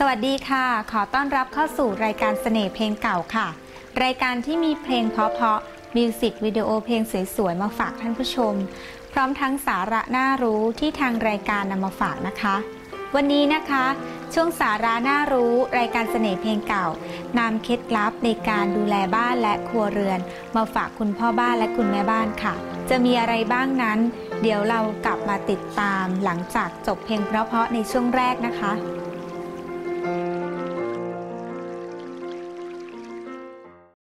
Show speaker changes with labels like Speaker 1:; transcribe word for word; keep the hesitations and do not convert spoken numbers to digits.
Speaker 1: วัสดีค่ะขอต้อนรับเข้าสู่รายการเสน่ห์เพลงเก่าค่ะรายการที่มีเพลงเพราะๆมิวสิกวิดีโอเพลงสวยๆมาฝากท่านผู้ชมพร้อมทั้งสาระน่ารู้ที่ทางรายการนำมาฝากนะคะวันนี้นะคะช่วงสาระน่ารู้รายการเสน่ห์เพลงเก่านำเคล็ดลับในการดูแลบ้านและครัวเรือนมาฝากคุณพ่อบ้านและคุณแม่บ้านค่ะจะมีอะไรบ้างนั้นเดี๋ยวเรากลับมาติดตามหลังจากจบเพลงเพราะๆในช่วงแรกนะคะ